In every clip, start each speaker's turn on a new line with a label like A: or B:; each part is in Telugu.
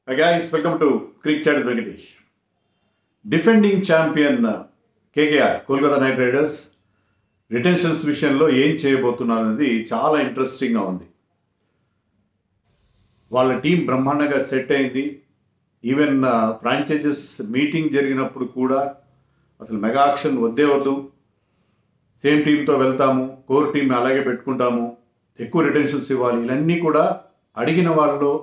A: Hi guys, welcome to Cricket Chat with Venkatesh. Defending champion KKR, Kolkata Knight Riders, retentions విషయంలో ఏం చేయబోతున్నారు అనేది చాలా ఇంట్రెస్టింగ్గా ఉంది. వాళ్ళ టీం బ్రహ్మాండంగా సెట్ అయింది. ఈవెన్ ఫ్రాంచైజెస్ మీటింగ్ జరిగినప్పుడు కూడా అసలు మెగా ఆక్షన్ వద్దే వద్దు, సేమ్ టీంతో వెళ్తాము, కోర్ టీం అలాగే పెట్టుకుంటాము, ఎక్కువ రిటెన్షన్స్ ఇవ్వాలి, ఇవన్నీ కూడా అడిగిన వాళ్ళలో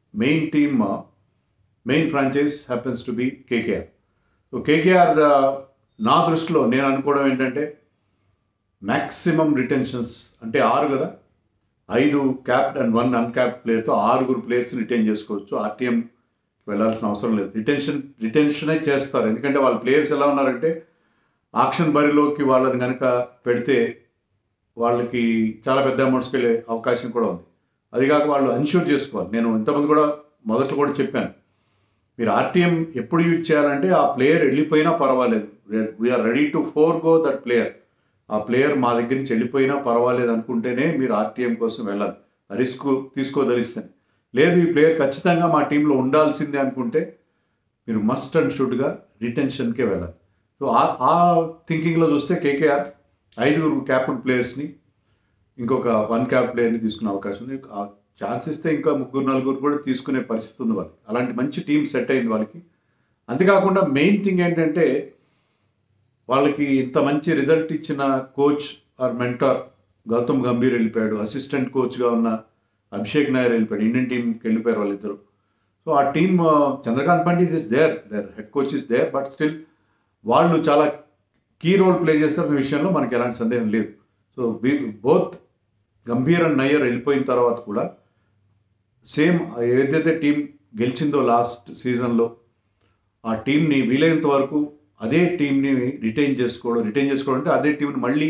A: main franchise happens to be KKR. So KKR నా దృష్టిలో నేను అనుకోవడం ఏంటంటే మ్యాక్సిమం రిటెన్షన్స్ అంటే 6 కదా, 5 క్యాప్డ్ అండ్ 1 అన్క్యాప్డ్ ప్లేయర్తో 6 ప్లేయర్స్ని రిటైన్ చేసుకోవచ్చు. ఆర్టీఎం వెళ్ళాల్సిన అవసరం లేదు, రిటెన్షనే చేస్తారు. ఎందుకంటే వాళ్ళ ప్లేయర్స్ ఎలా ఉన్నారంటే ఆక్షన్ బరిలోకి వాళ్ళని కనుక పెడితే వాళ్ళకి చాలా పెద్ద అమౌంట్స్కి వెళ్ళే అవకాశం కూడా ఉంది. అదిగాక వాళ్ళు అన్ష్యూర్ చేసుకోవాలి. నేను ఇంతకుముందు కూడా మొదట్లో కూడా చెప్పాను, మీరు ఆర్టీఎం ఎప్పుడు యూజ్ చేయాలంటే ఆ ప్లేయర్ వెళ్ళిపోయినా పర్వాలేదు, we're ready to forgo that player. ఆ ప్లేయర్ మా దగ్గర నుంచి వెళ్ళిపోయినా పర్వాలేదు అనుకుంటేనే మీరు ఆర్టీఎం కోసం వెళ్ళాలి, రిస్క్ తీసుకోదలిస్తాను. లేదు ఈ ప్లేయర్ ఖచ్చితంగా మా టీంలో ఉండాల్సిందే అనుకుంటే మీరు మస్ట్ అండ్ షుడ్గా రిటెన్షన్కే వెళ్ళాలి. సో ఆ థింకింగ్లో చూస్తే కేకేఆర్ 5 క్యాప్డ్ ప్లేయర్స్ని ఇంకొక 1 క్యాప్ ప్లేయర్ని తీసుకునే అవకాశం ఉంది. ఛాన్స్ ఇస్తే ఇంకా 3-4 కూడా తీసుకునే పరిస్థితి ఉంది వాళ్ళకి. అలాంటి మంచి టీం సెట్ అయింది వాళ్ళకి. అంతేకాకుండా మెయిన్ థింగ్ ఏంటంటే వాళ్ళకి ఇంత మంచి రిజల్ట్ ఇచ్చిన coach or mentor Gautam Gambhir వెళ్ళిపోయాడు, అసిస్టెంట్ కోచ్గా ఉన్న అభిషేక్ నాయర్ వెళ్ళిపోయాడు, ఇండియన్ టీంకి వెళ్ళిపోయారు వాళ్ళిద్దరు. సో ఆ team Chandrakant Pandit is their head coach is there, but still వాళ్ళు చాలా కీ రోల్ ప్లే చేస్తున్న విషయంలో మనకి ఎలాంటి సందేహం లేదు. So both Gambhir and Nayar వెళ్ళిపోయిన తర్వాత కూడా సేమ్ ఏదైతే టీం గెలిచిందో లాస్ట్ సీజన్లో ఆ టీంని వీలైనంత వరకు అదే టీంని రిటైన్ చేసుకోవడం అంటే అదే టీంని మళ్ళీ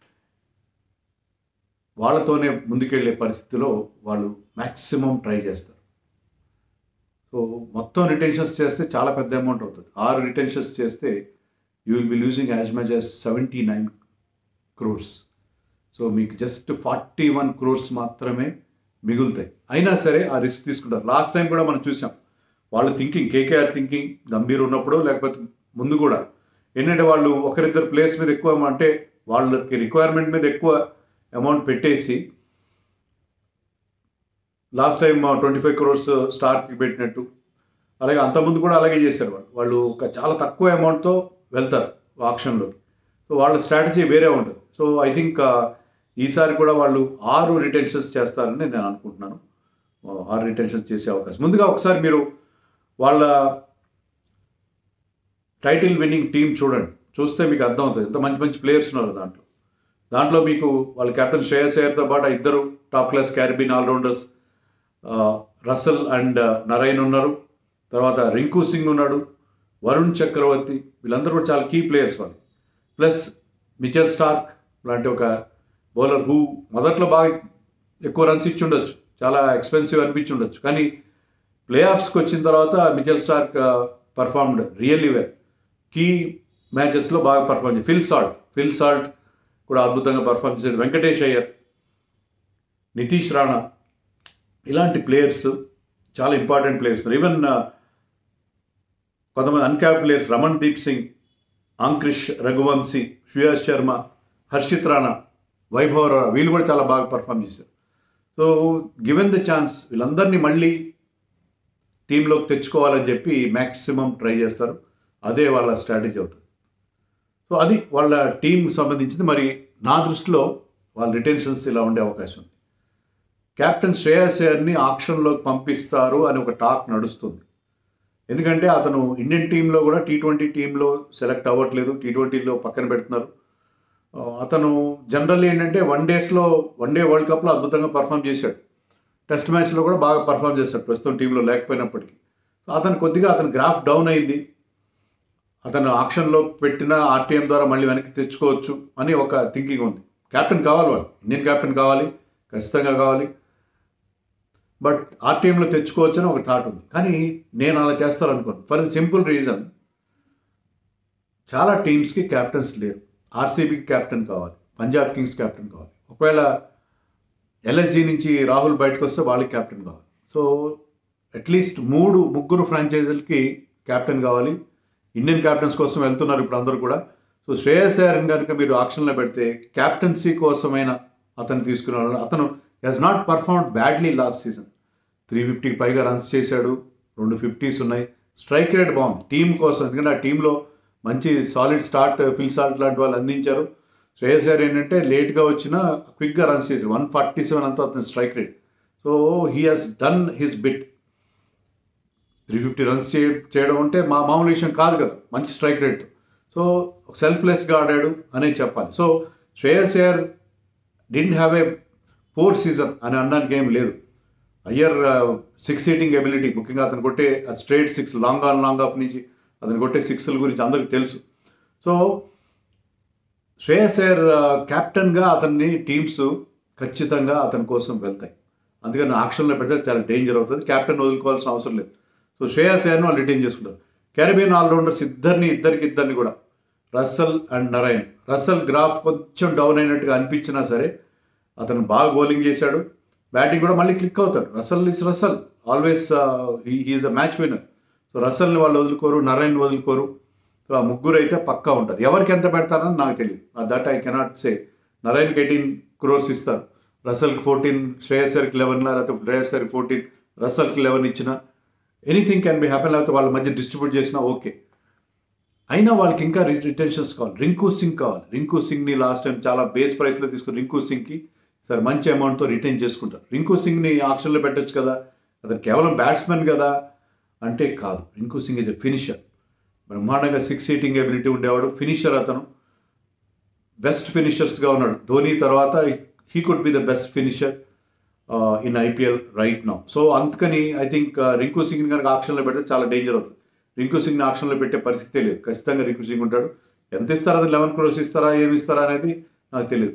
A: వాళ్ళతోనే ముందుకెళ్ళే పరిస్థితిలో వాళ్ళు మ్యాక్సిమం ట్రై చేస్తారు. సో మొత్తం రిటెన్షన్స్ చేస్తే చాలా పెద్ద అమౌంట్ అవుతుంది. 6 రిటెన్షన్స్ చేస్తే you will be losing as much as 79 crores. So మీకు జస్ట్ 41 crores మాత్రమే మిగులుతాయి. అయినా సరే ఆ రిస్క్ తీసుకుంటారు. లాస్ట్ టైం కూడా మనం చూసాం వాళ్ళ థింకింగ్, కేకేఆర్ థింకింగ్ గంభీర్ ఉన్నప్పుడు లేకపోతే ముందు కూడా ఏంటంటే వాళ్ళు ఒకరిద్దరు ప్లేయర్స్ మీద ఎక్కువ అంటే వాళ్ళకి రిక్వైర్మెంట్ మీద ఎక్కువ అమౌంట్ పెట్టేసి లాస్ట్ టైం 25 crores స్టార్కి పెట్టినట్టు, అలాగే అంతకుముందు కూడా అలాగే చేశారు. వాళ్ళు ఒక చాలా తక్కువ అమౌంట్తో వెళ్తారు ఆక్షన్లోకి. సో వాళ్ళ స్ట్రాటజీ వేరే ఉంటుంది. సో ఐ థింక్ ఈసారి కూడా వాళ్ళు 6 రిటెన్షన్స్ చేస్తారని నేను అనుకుంటున్నాను. 6 రిటెన్షన్స్ చేసే అవకాశం. ముందుగా ఒకసారి మీరు వాళ్ళ టైటిల్ విన్నింగ్ టీం చూస్తే మీకు అర్థమవుతుంది ఎంత మంచి మంచి ప్లేయర్స్ ఉన్నారు దాంట్లో మీకు వాళ్ళ కెప్టెన్ శ్రేయస్ అయ్యర్తో పాటు 2 top class Caribbean allrounders, Russell and Narine ఉన్నారు, తర్వాత రింకు సింగ్ ఉన్నాడు, వరుణ్ చక్రవర్తి, వీళ్ళందరూ కూడా చాలా కీ ప్లేయర్స్ వాళ్ళు. ప్లస్ మిచెల్ స్టార్క్ లాంటి ఒక బౌలర్ హూ మొదట్లో బాగా ఎక్కువ రన్స్ ఇచ్చి ఉండొచ్చు, చాలా ఎక్స్పెన్సివ్ అనిపించి ఉండొచ్చు, కానీ ప్లే ఆఫ్స్కి వచ్చిన తర్వాత Mitchell Starc performed really well. Key మ్యాచెస్లో బాగా పర్ఫార్మ్ చేసి ఫిల్ సాల్ట్ కూడా అద్భుతంగా పర్ఫార్మ్ చేశారు. వెంకటేష్ అయ్యర్, నితీష్ రాణా, ఇలాంటి ప్లేయర్స్ చాలా ఇంపార్టెంట్ ప్లేయర్స్. ఈవెన్ కొంతమంది uncap players Ramandeep Singh, Angkrish Raghuvanshi, Shreyas Sharma, Harshit Rana, Vaibhav Rana, వీళ్ళు కూడా చాలా బాగా పర్ఫామ్ చేశారు. సో గివెన్ ద ఛాన్స్ వీళ్ళందరినీ మళ్ళీ టీంలోకి తెచ్చుకోవాలని చెప్పి మ్యాక్సిమం ట్రై చేస్తారు. అదే వాళ్ళ స్ట్రాటజీ అవుతుంది. సో అది వాళ్ళ టీం సంబంధించింది. మరి నా దృష్టిలో వాళ్ళ రిటెన్షన్స్ ఇలా ఉండే అవకాశం ఉంది. కెప్టెన్ శ్రేయస్ అయ్యర్ని ఆక్షన్లోకి పంపిస్తారు అని ఒక టాక్ నడుస్తుంది. ఎందుకంటే అతను ఇండియన్ టీంలో కూడా T20 టీంలో సెలెక్ట్ అవ్వట్లేదు, T20లో పక్కన పెడుతున్నారు. అతను జనరల్లీ ఏంటంటే వన్ డే వరల్డ్ కప్లో అద్భుతంగా పర్ఫామ్ చేశాడు, టెస్ట్ మ్యాచ్లో కూడా బాగా పర్ఫామ్ చేశాడు ప్రస్తుతం టీంలో లేకపోయినప్పటికీ. అతను గ్రాఫ్ డౌన్ అయింది. అతను ఆక్షన్లో పెట్టిన ఆర్టీఎం ద్వారా మళ్ళీ వెనక్కి తెచ్చుకోవచ్చు అని ఒక థింకింగ్ ఉంది. క్యాప్టెన్ కావాలి, వాళ్ళు ఇండియన్ క్యాప్టెన్ కావాలి, ఖచ్చితంగా కావాలి, బట్ ఆర్టీఎంలో తెచ్చుకోవచ్చు అని ఒక థాట్ ఉంది. కానీ నేను అలా చేస్తారనుకోను. ఫర్ ది సింపుల్ రీజన్, చాలా టీమ్స్కి క్యాప్టెన్స్ లేరు. ఆర్సీబీకి క్యాప్టెన్ కావాలి, పంజాబ్ కింగ్స్ క్యాప్టెన్ కావాలి, ఒకవేళ ఎల్ఎస్జీ నుంచి రాహుల్ బయటకు వస్తే వాళ్ళకి క్యాప్టెన్ కావాలి. సో అట్లీస్ట్ ముగ్గురు ఫ్రాంచైజీలకి క్యాప్టెన్ కావాలి. ఇండియన్ క్యాప్టెన్స్ కోసం వెళ్తున్నారు ఇప్పుడు అందరూ కూడా. సో శ్రేయస్ అయ్యర్ కనుక మీరు ఆప్షన్లో పెడితే క్యాప్టెన్సీ కోసమైన అతను తీసుకున్నాడు. అతను he's not performed badly last season. 350కి పైగా రన్స్ చేశాడు, 2 50s ఉన్నాయి, స్ట్రైక్ రేట్ బాగుంది టీం కోసం. ఎందుకంటే ఆ టీంలో మంచి సాలిడ్ స్టార్ట్ ఫిల్ సాల్ట్ లాంటి వాళ్ళు అందించారు. శ్రేయస్ అయ్యర్ ఏంటంటే లేట్గా వచ్చినా క్విక్గా రన్స్ చేశారు. 147 అంతా అతని strike rate. So he has done his bit. 350 runs చేయడం అంటే మామూలు విషయం కాదు కదా, మంచి స్ట్రైక్ రేట్తో. సో సెల్ఫ్లెస్గా ఆడాడు అనే చెప్పాలి. So Shreyas Iyer didn't have a poor season అని అనడానికి ఏం లేదు. అయ్యర్ 6 హీటింగ్ ఎబిలిటీ, ముఖ్యంగా అతను కొట్టే స్ట్రైట్ 6 లాంగ్ ఆఫ్ నుంచి అతను కొట్టే 6ల గురించి అందరికీ తెలుసు. సో శ్రేయస్ అయ్యర్ క్యాప్టెన్గా అతన్ని టీమ్స్ ఖచ్చితంగా అతని కోసం వెళ్తాయి. అందుకని ఆక్షన్లో పెడితే చాలా డేంజర్ అవుతుంది. క్యాప్టెన్ వదులుకోవాల్సిన అవసరం లేదు. సో శ్రేయస్ అయ్యర్ను వాళ్ళు రిటైన్ చేసుకుంటారు. కెరీబియన్ ఆల్రౌండర్స్ ఇద్దరిని కూడా Russell and Narine. Russell graph కొంచెం డౌన్ అయినట్టుగా అనిపించినా సరే అతను బాగా బౌలింగ్ చేశాడు, బ్యాటింగ్ కూడా మళ్ళీ క్లిక్ అవుతాడు. Russell always he is a match winner. So రస్సెల్ని వాళ్ళు వదులుకోరు, నరైన్ వదులుకోరు. సో ఆ ముగ్గురు అయితే పక్కా ఉంటారు. ఎవరికి ఎంత పెడతారని నాకు తెలియదు, దట్ ఐ కెనాట్ సే. నరైన్కి 18 crores ఇస్తారు, రస్సెల్కి 14, శ్రేయస్ అయ్యర్కి 11, లేకపోతే శ్రేయస్ అయ్యర్కి 14, రస్సెల్కి 11 ఇచ్చిన ఎనీథింగ్ క్యాన్ బి హ్యాపెన్. లేకపోతే వాళ్ళ మధ్య డిస్ట్రిబ్యూట్ చేసినా ఓకే. అయినా వాళ్ళకి ఇంకా రిటెన్షన్స్ కావాలి. రింకు సింగ్ కావాలి. రింకు సింగ్ని లాస్ట్ టైం చాలా బేస్ ప్రైస్లో తీసుకుని రింకు సింగ్కి సరే మంచి అమౌంట్తో రిటైన్ చేసుకుంటారు. రింకు సింగ్ని ఆప్షన్లో పెట్టచ్చు కదా, అతను కేవలం బ్యాట్స్మెన్ కదా అంటే కాదు. Rinku Singh is a finisher. బ్రహ్మాండంగా 6 హీటింగ్ ఎబిలిటీ ఉండేవాడు, ఫినిషర్. అతను బెస్ట్ ఫినిషర్స్గా ఉన్నాడు. ధోని తర్వాత he could be the best finisher in IPL right now. So అందుకని ఐ థింక్ రింకు సింగ్ని కనుక ఆప్షన్లో పెడితే చాలా డేంజర్ అవుతుంది. రింకు సింగ్ని ఆప్షన్లో పెట్టే పరిస్థితే లేదు. ఖచ్చితంగా రింకు సింగ్ ఉంటాడు. ఎంత ఇస్తారా, అది 11 crores ఇస్తారా, ఏమి ఇస్తారా అనేది నాకు తెలియదు.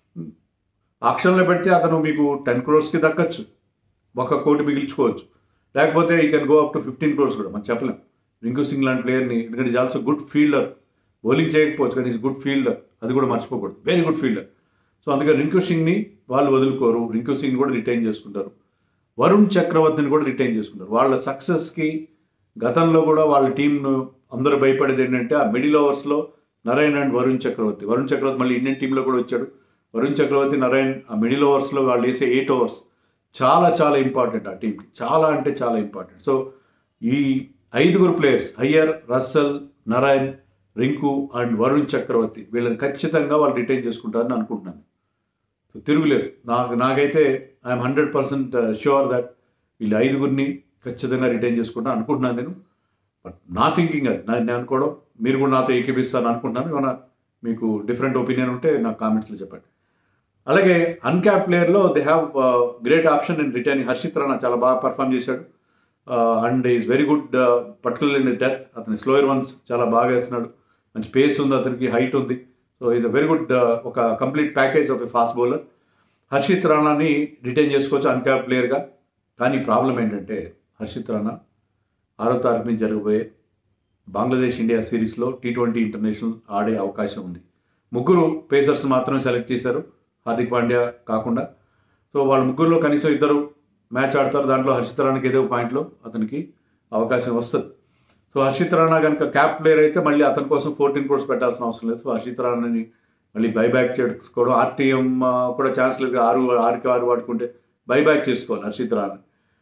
A: ఆప్షన్లో పెడితే అతను మీకు 10 crores దక్కచ్చు, 1 కోటి మిగిల్చుకోవచ్చు. లేకపోతే he can go up to 15 crores కూడా, మనం చెప్పలేం. రింకు సింగ్ లాంటి ప్లేయర్ని, ఎందుకంటే he's also good fielder. Bowling చేయకపోవచ్చు కానీ ఈజ్ గుడ్ ఫీల్డర్, అది కూడా మర్చిపోకూడదు, వెరీ గుడ్ ఫీల్డర్. సో అందుకని రింకు సింగ్ని వాళ్ళు వదులుకోరు, రింకు సింగ్ కూడా రిటైన్ చేసుకుంటారు. వరుణ్ చక్రవర్తిని కూడా రిటైన్ చేసుకుంటారు. వాళ్ళ సక్సెస్కి గతంలో కూడా వాళ్ళ టీంను అందరూ భయపడేది ఏంటంటే ఆ మిడిల్ ఓవర్స్లో నరైన్ అండ్ వరుణ్ చక్రవర్తి మళ్ళీ ఇండియన్ టీంలో కూడా వచ్చాడు. వరుణ్ చక్రవర్తి, నరైన్ ఆ మిడిల్ ఓవర్స్లో వాళ్ళు వేసే 8 overs చాలా చాలా ఇంపార్టెంట్ ఆ టీంకి, చాలా అంటే చాలా ఇంపార్టెంట్. సో ఈ 5 players Iyer, Russell, Narine, Rinku and Varun Chakravarthy వీళ్ళని ఖచ్చితంగా వాళ్ళు రిటైన్ చేసుకుంటారని అనుకుంటున్నాను. సో తిరుగులేదు. నాకైతే ఐఎమ్ 100% ష్యూర్ దట్ వీళ్ళు 5 ఖచ్చితంగా రిటైన్ చేసుకుంటాను అనుకుంటున్నాను నేను. బట్ నా థింకింగ్ అది, నేను అనుకోవడం. మీరు కూడా నాతో ఏకీపిస్తాను అనుకుంటున్నాను. ఏమైనా మీకు డిఫరెంట్ ఒపీనియన్ ఉంటే నాకు కామెంట్స్లో చెప్పండి. అలాగే అన్క్యాప్ ప్లేయర్లో they have great option in retaining. Harshit Rana చాలా బాగా పర్ఫామ్ చేశాడు and he's very good particular in death. అతని స్లోయర్ వన్స్ చాలా బాగా వేస్తున్నాడు, మంచి పేస్ ఉంది అతనికి, హైట్ ఉంది. So he's a very good ఒక complete package of a fast bowler. Harshit రాణాని రిటైన్ చేసుకోవచ్చు అన్క్యాప్ ప్లేయర్గా. కానీ ప్రాబ్లం ఏంటంటే హర్షిత్ రాణా 6వ తారీఖు నుంచి జరగబోయే బంగ్లాదేశ్ ఇండియా సిరీస్లో T20 ఇంటర్నేషనల్ ఆడే అవకాశం ఉంది. 3 పేసర్స్ మాత్రమే సెలెక్ట్ చేశారు, హార్దిక్ పాండ్యా కాకుండా. సో వాళ్ళ 3లో కనీసం 2 మ్యాచ్ ఆడతారు. దాంట్లో హర్షిత్ రాణాకి ఏదో పాయింట్లో అతనికి అవకాశం వస్తుంది. సో హర్షిత్ రాణా కనుక క్యాప్ ప్లేయర్ అయితే మళ్ళీ అతని కోసం 14 crores పెట్టాల్సిన అవసరం లేదు. సో హర్షిత్ రాణాని మళ్ళీ బైబ్యాక్ చేసుకోవడం, ఆర్టీఎం కూడా ఛాన్స్ లేదు, 6కి 6 వాడుకుంటే బైబ్యాక్ చేసుకోవాలి హర్షిత్ రాణా.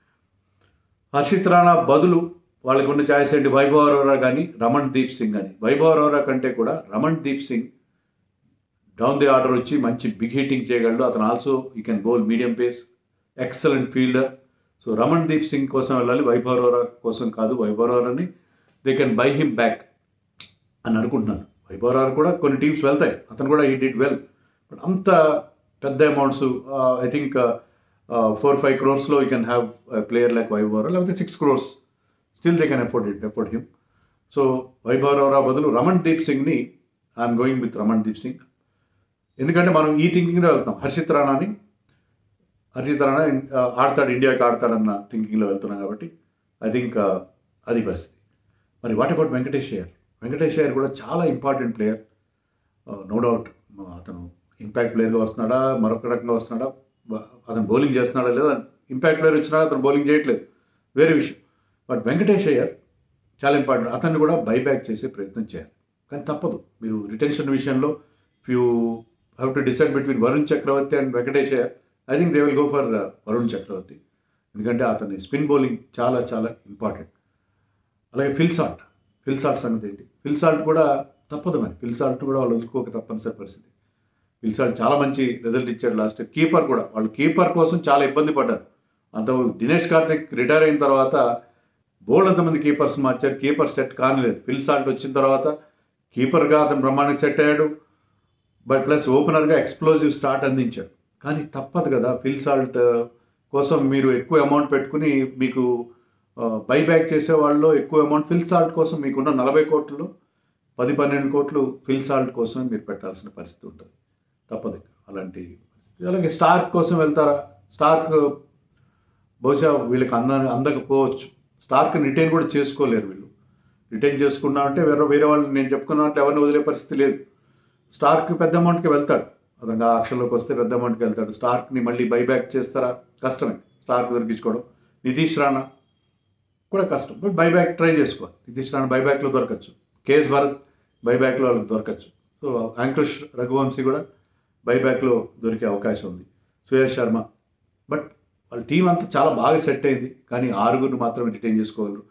A: హర్షిత్ రాణా బదులు వాళ్ళకి ఉన్న ఛాయిస్ ఏంటి, వైభవ్ అరోరా కానీ రమణ్ దీప్ సింగ్ కానీ. వైభవ్ అరోరా కంటే కూడా Ramandeep Singh down the order వచ్చి మంచి బిగ్ హిట్టింగ్ చేయగలడు. అతను also you can bowl medium pace, excellent fielder. So Ramandeep Singh కోసం వెళ్ళాలి, వైభవ్ అరోరా కోసం కాదు. వైభవ్ అరోరాని they can buy him back అని అనుకుంటున్నాను. వైభవ్ అరోరా కూడా కొన్ని టీమ్స్ వెళ్తాయి, అతను కూడా హీ డిడ్ వెల్. బట్ అంత పెద్ద amounts I think 4-5 crores you can have player like Vaibhav Arora, లేకపోతే 6 crores still they can afford him. So Vaibhav Arora బదులు రమణ్ దీప్ సింగ్ని I'm going with Ramandeep Singh. ఎందుకంటే మనం ఈ థింకింగ్లో వెళ్తాం. హర్షిత్ రాణా ఆడతాడు, ఇండియాకి ఆడతాడన్న థింకింగ్లో వెళ్తున్నాం కాబట్టి ఐ థింక్ అది పరిస్థితి. మరి వాట్ అబౌట్ వెంకటేష్ అయ్యర్ కూడా చాలా ఇంపార్టెంట్ ప్లేయర్, నో డౌట్. అతను ఇంపాక్ట్ ప్లేయర్గా వస్తున్నాడా, మరొక రకంగా వస్తున్నాడా, అతను బౌలింగ్ చేస్తున్నాడా లేదా, ఇంపాక్ట్ ప్లేయర్ వచ్చినా అతను బౌలింగ్ చేయట్లేదు. వేరే విషయం. బట్ వెంకటేష్ అయ్యర్ చాలా ఇంపార్టెంట్. అతన్ని కూడా బైబ్యాక్ చేసే ప్రయత్నం చేయాలి. కానీ తప్పదు. మీరు రిటెన్షన్ విషయంలో if you have to decide between Varun Chakravarthy and Venkatesh Iyer, I think they will go for Varun Chakravarthy. ఎందుకంటే అతని స్పిన్ బౌలింగ్ చాలా చాలా ఇంపార్టెంట్. అలాగే ఫిల్ సాల్ట్ సంగతి ఏంటి? ఫిల్ సాల్ట్ కూడా తప్పదు మరి. ఫిల్ సాల్ట్ కూడా వాళ్ళు వదులుకోక తప్పనిసరి పరిస్థితి. ఫిల్ సాల్ట్ చాలా మంచి రిజల్ట్ ఇచ్చాడు లాస్ట్ ఇయర్. కీపర్ కూడా వాళ్ళు కీపర్ కోసం చాలా ఇబ్బంది పడ్డారు. అంత దినేష్ కార్తిక్ రిటైర్ అయిన తర్వాత బోల్డ్ అంతమంది కీపర్స్ మార్చారు, కీపర్ సెట్ కానిలేదు. ఫిల్ సాల్ట్ వచ్చిన తర్వాత కీపర్గా అతను బ్రహ్మాండంగా సెట్ అయ్యాడు. బట్ ప్లస్ ఓపెనర్గా ఎక్స్ప్లోజివ్ స్టార్ట్ అందించాడు. కానీ తప్పదు కదా, ఫిల్ సాల్ట్ కోసం మీరు ఎక్కువ అమౌంట్ పెట్టుకుని మీకు బైబ్యాక్ చేసే వాళ్ళలో ఎక్కువ అమౌంట్ ఫిల్ సాల్ట్ కోసం మీకున్న 40 కోట్లు 10-12 కోట్లు ఫిల్ సాల్ట్ కోసమే మీరు పెట్టాల్సిన పరిస్థితి ఉంటుంది. తప్పదు అలాంటి పరిస్థితి. అలాగే స్టార్క్ కోసం వెళ్తారా? స్టార్క్ బహుశా వీళ్ళకి అందకపోవచ్చు. స్టార్క్ రిటైన్ కూడా చేసుకోలేరు వీళ్ళు. రిటైన్ చేసుకున్నామంటే వేరే వాళ్ళు నేను చెప్పుకున్నామంటే ఎవరిని వదిలే పరిస్థితి లేదు. స్టార్క్ పెద్ద అమౌంట్కి వెళ్తాడు. అతను ఆక్షన్లోకి వస్తే పెద్ద అమౌంట్కి వెళ్తాడు. స్టార్క్ని మళ్ళీ బైబ్యాక్ చేస్తారా? కష్టమే స్టార్క్ దొరికించుకోవడం. నితీష్ రాణా కూడా కష్టం. బట్ బైబ్యాక్ ట్రై చేసుకోవాలి. నితీష్ రాణా బైబ్యాక్లో దొరకచ్చు. కేఎస్ భారత్ బైబ్యాక్లో వాళ్ళకి దొరకచ్చు. సో అంకుష్ రఘువంశీ కూడా బైబ్యాక్లో దొరికే అవకాశం ఉంది. సుయేష్ శర్మ. బట్ వాళ్ళ టీం అంతా చాలా బాగా సెట్ అయింది. కానీ 6 మాత్రమే రిటైన్ చేసుకోగలరు.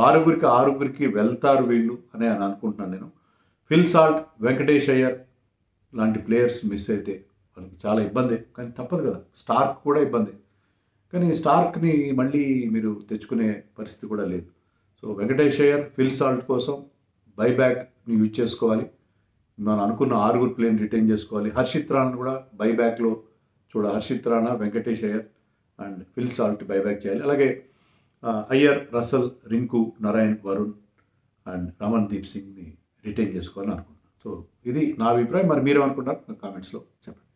A: 6కి వెళ్తారు వీళ్ళు అని అనుకుంటున్నాను నేను. ఫిల్ సాల్ట్, వెంకటేష్ అయ్యర్ లాంటి ప్లేయర్స్ మిస్ అయితే వాళ్ళకి చాలా ఇబ్బంది. కానీ తప్పదు కదా, స్టార్క్ కూడా ఇబ్బంది. కానీ స్టార్క్ని మళ్ళీ మీరు తెచ్చుకునే పరిస్థితి కూడా లేదు. So Venkatesh Iyer, Phil Salt కోసం బైబ్యాక్ని యూజ్ చేసుకోవాలి. మనం అనుకున్న 6 ప్లేయర్ని రిటైన్ చేసుకోవాలి. హర్షిత్ రాణా కూడా బైబ్యాక్లో Harshit Rana, Venkatesh Iyer and Phil Salt buyback చేయాలి. అలాగే Iyer, Russell, Rinku, Narine, Varun and Ramandeep సింగ్ని రిటైన్ చేసుకోవాలని అనుకుంటున్నాను. సో ఇది నా అభిప్రాయం. మరి మీరేమనుకుంటారు కామెంట్స్లో చెప్పండి.